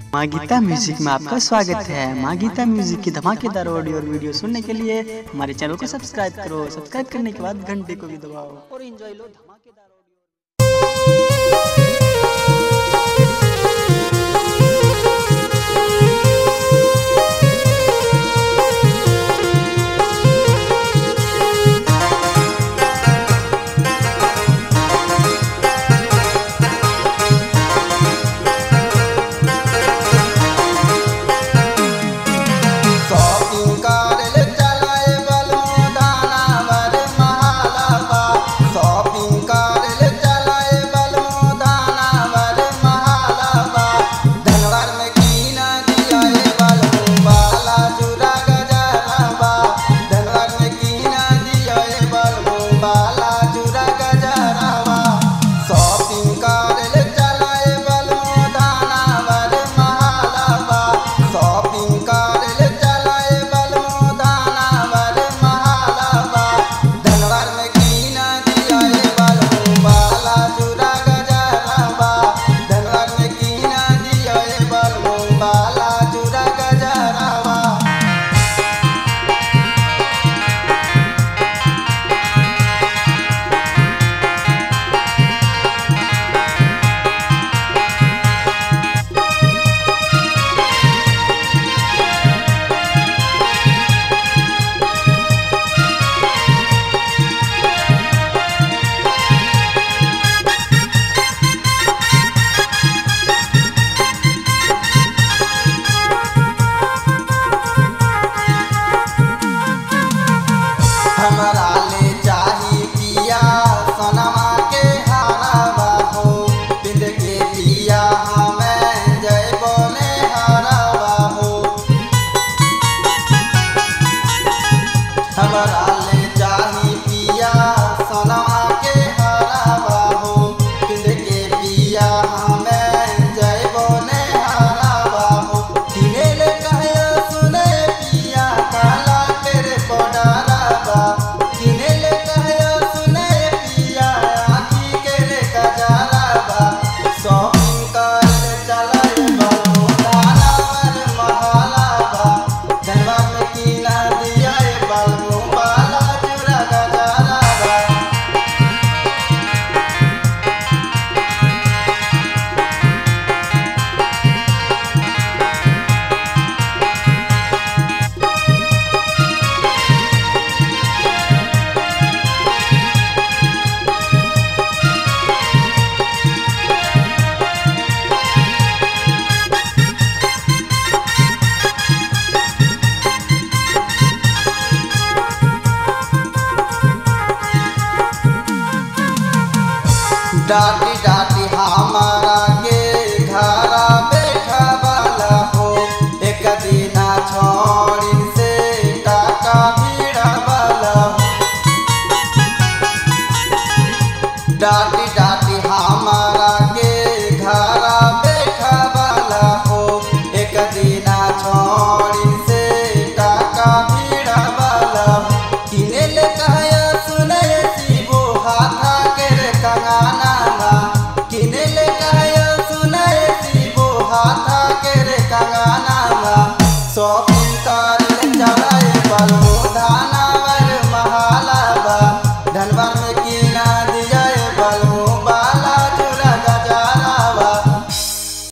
माँ गीता म्यूजिक में आपका स्वागत है। माँ गीता म्यूजिक की धमाकेदार ऑडियो और वीडियो सुनने के लिए हमारे चैनल को सब्सक्राइब करो। सब्सक्राइब करने के बाद घंटे को भी दबाओ और एंजॉय लो धमाकेदार ऑडियो। हमरा ले चाही पिया सनमा के हारवा हो, बिंद के पिया हमें जय बोले हारवा हो। हमरा ले चाही पिया सनमा के हारवा हो, बिंद के पिया हमें जय बोले हारवा हो। किने ले कहे सुने पिया काला तेरे बॉर्डर डॉक्टर